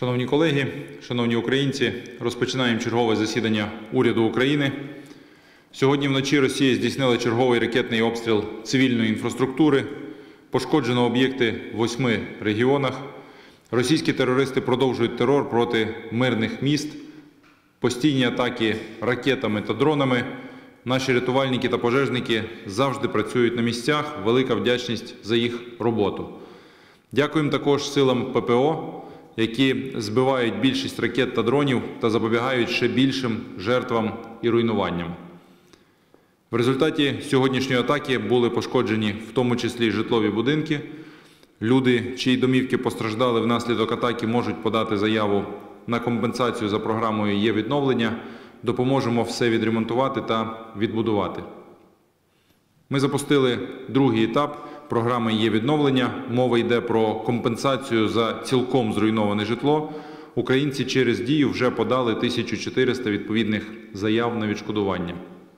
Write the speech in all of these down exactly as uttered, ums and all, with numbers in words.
Шановні колеги, шановні українці, розпочинаємо чергове засідання уряду України. Сьогодні вночі Росія здійснила черговий ракетний обстріл цивільної інфраструктури, пошкоджено об'єкти в восьми регіонах. Російські терористи продовжують терор проти мирних міст, постійні атаки ракетами та дронами. Наші рятувальники та пожежники завжди працюють на місцях. Велика вдячність за їх роботу. Дякуємо також силам ППО, які збивають більшість ракет та дронів та запобігають ще більшим жертвам і руйнуванням. В результаті сьогоднішньої атаки були пошкоджені в тому числі житлові будинки. Люди, чиї домівки постраждали внаслідок атаки, можуть подати заяву на компенсацію за програмою «Є-відновлення». Допоможемо все відремонтувати та відбудувати. Ми запустили другий етап програми «Є-відновлення». Мова йде про компенсацію за цілком зруйноване житло. Українці через Дію вже подали тисячу чотириста відповідних заяв на відшкодування.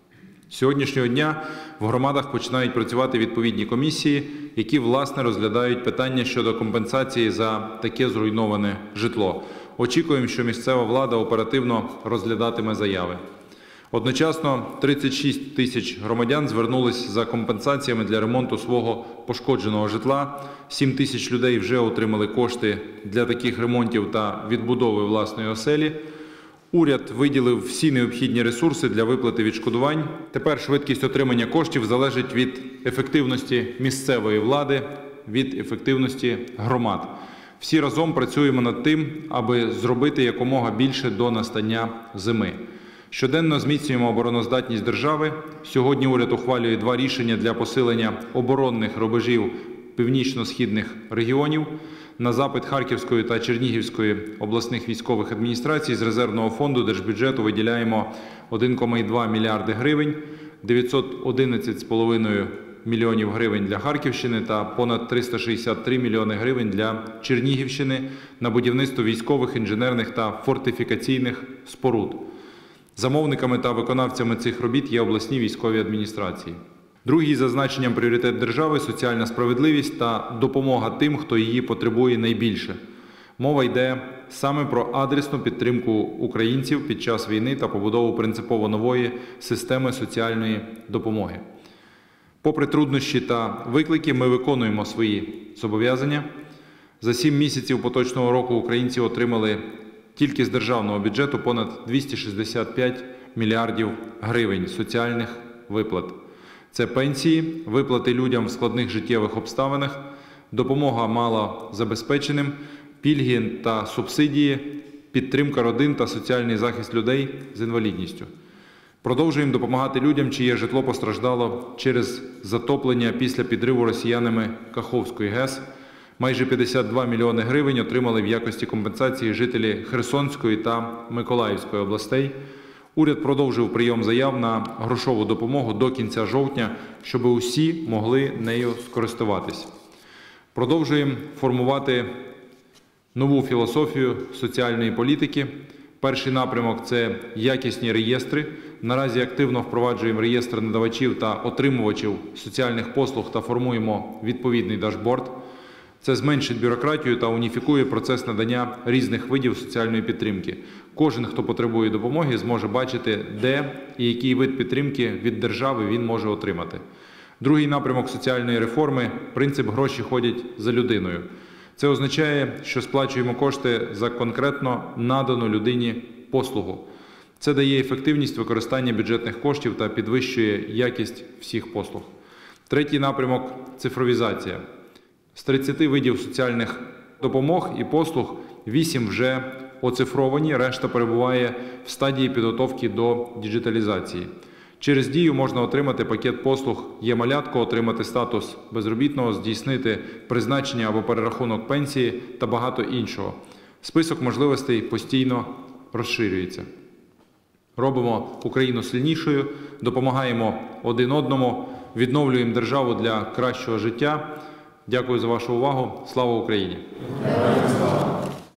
З сьогоднішнього дня в громадах починають працювати відповідні комісії, які, власне, розглядають питання щодо компенсації за таке зруйноване житло. Очікуємо, що місцева влада оперативно розглядатиме заяви. Одночасно тридцять шість тисяч громадян звернулись за компенсаціями для ремонту свого пошкодженого житла. сім тисяч людей вже отримали кошти для таких ремонтів та відбудови власної оселі. Уряд виділив всі необхідні ресурси для виплати відшкодувань. Тепер швидкість отримання коштів залежить від ефективності місцевої влади, від ефективності громад. Всі разом працюємо над тим, аби зробити якомога більше до настання зими. Щоденно зміцнюємо обороноздатність держави. Сьогодні уряд ухвалює два рішення для посилення оборонних рубежів північно-східних регіонів. На запит Харківської та Чернігівської обласних військових адміністрацій з резервного фонду держбюджету виділяємо один цілих два мільярди гривень, дев'ятсот одинадцять цілих п'ять десятих мільйонів гривень для Харківщини та понад триста шістдесят три мільйони гривень для Чернігівщини на будівництво військових, інженерних та фортифікаційних споруд. Замовниками та виконавцями цих робіт є обласні військові адміністрації. Другий за значенням пріоритет держави – соціальна справедливість та допомога тим, хто її потребує найбільше. Мова йде саме про адресну підтримку українців під час війни та побудову принципово нової системи соціальної допомоги. Попри труднощі та виклики, ми виконуємо свої зобов'язання. За сім місяців поточного року українці отримали тільки з державного бюджету понад двісті шістдесят п'ять мільярдів гривень соціальних виплат. Це пенсії, виплати людям в складних життєвих обставинах, допомога малозабезпеченим, пільги та субсидії, підтримка родин та соціальний захист людей з інвалідністю. Продовжуємо допомагати людям, чиє житло постраждало через затоплення після підриву росіянами Каховської ГЕС. Майже п'ятдесят два мільйони гривень отримали в якості компенсації жителі Херсонської та Миколаївської областей. Уряд продовжив прийом заяв на грошову допомогу до кінця жовтня, щоб усі могли нею скористуватись. Продовжуємо формувати нову філософію соціальної політики. Перший напрямок – це якісні реєстри. Наразі активно впроваджуємо реєстр надавачів та отримувачів соціальних послуг та формуємо відповідний дашборд. Це зменшить бюрократію та уніфікує процес надання різних видів соціальної підтримки. Кожен, хто потребує допомоги, зможе бачити, де і який вид підтримки від держави він може отримати. Другий напрямок соціальної реформи – принцип «гроші ходять за людиною». Це означає, що сплачуємо кошти за конкретно надану людині послугу. Це дає ефективність використання бюджетних коштів та підвищує якість всіх послуг. Третій напрямок – цифровізація. З тридцяти видів соціальних допомог і послуг вісім вже оцифровані, решта перебуває в стадії підготовки до діджиталізації. Через Дію можна отримати пакет послуг «Є-малятко», отримати статус безробітного, здійснити призначення або перерахунок пенсії та багато іншого. Список можливостей постійно розширюється. Робимо Україну сильнішою, допомагаємо один одному, відновлюємо державу для кращого життя. Дякую за вашу увагу. Слава Україні!